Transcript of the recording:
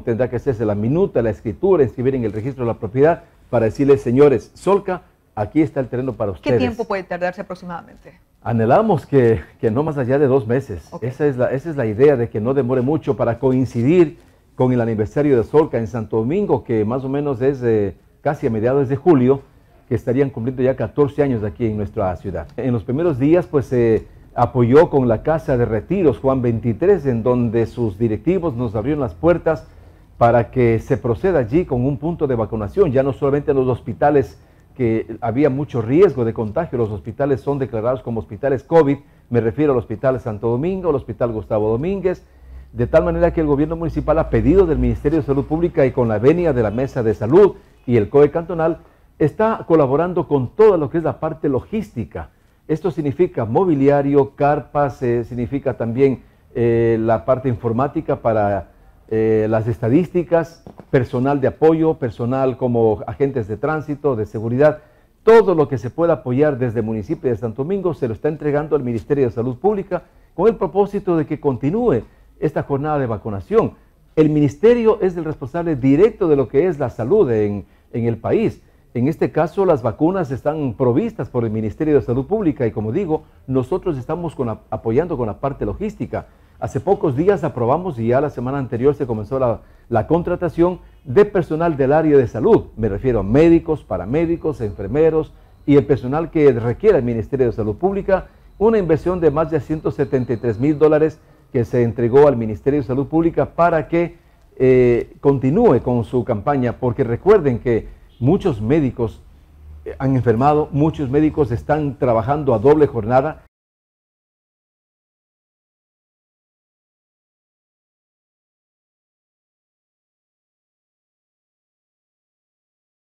tendrá que hacerse la minuta, la escritura, inscribir en el registro de la propiedad para decirles, señores, Solca, aquí está el terreno para ustedes. ¿Qué tiempo puede tardarse aproximadamente? Anhelamos que no más allá de 2 meses. Okay. Esa es la idea, de que no demore mucho para coincidir con el aniversario de Solca en Santo Domingo, que más o menos es casi a mediados de julio, que estarían cumpliendo ya 14 años aquí en nuestra ciudad. En los primeros días pues se apoyó con la Casa de Retiros Juan 23, en donde sus directivos nos abrieron las puertas para que se proceda allí con un punto de vacunación, ya no solamente en los hospitales que había mucho riesgo de contagio. Los hospitales son declarados como hospitales COVID, me refiero al Hospital Santo Domingo, al Hospital Gustavo Domínguez, de tal manera que el gobierno municipal, a pedido del Ministerio de Salud Pública y con la venia de la Mesa de Salud y el COE cantonal, está colaborando con todo lo que es la parte logística. Esto significa mobiliario, carpas, significa también la parte informática para las estadísticas, personal de apoyo, personal como agentes de tránsito, de seguridad. Todo lo que se pueda apoyar desde el municipio de Santo Domingo se lo está entregando al Ministerio de Salud Pública con el propósito de que continúe esta jornada de vacunación. El ministerio es el responsable directo de lo que es la salud en el país. En este caso, las vacunas están provistas por el Ministerio de Salud Pública y, como digo, nosotros estamos apoyando con la parte logística. Hace pocos días aprobamos y ya la semana anterior se comenzó la contratación de personal del área de salud. Me refiero a médicos, paramédicos, enfermeros y el personal que requiera el Ministerio de Salud Pública. Una inversión de más de $173,000 que se entregó al Ministerio de Salud Pública para que continúe con su campaña, porque recuerden que muchos médicos han enfermado, muchos médicos están trabajando a doble jornada